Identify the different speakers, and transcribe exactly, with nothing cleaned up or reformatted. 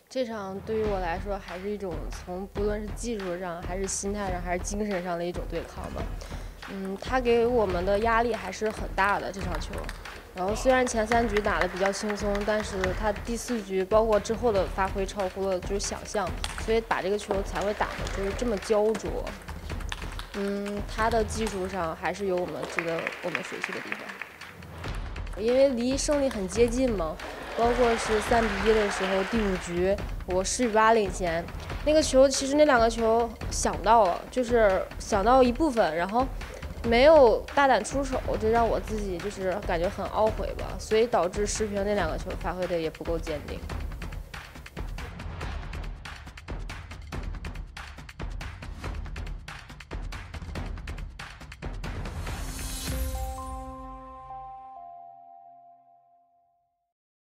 Speaker 1: 这场对于我来说，还是一种从不论是技术上，还是心态上，还是精神上的一种对抗吧。嗯，他给我们的压力还是很大的这场球。然后虽然前三局打得比较轻松，但是他第四局包括之后的发挥超乎了就是想象，所以打这个球才会打得就是这么焦灼。嗯，他的技术上还是有我们值得我们学习的地方。因为离胜利很接近嘛，包括是三比一的时候，第五局我十比八领先，那个球其实那两个球想到了，就是想到一部分，然后没有大胆出手，就让我自己就是感觉很懊悔吧，所以导致世平那两个球发挥的也不够坚定。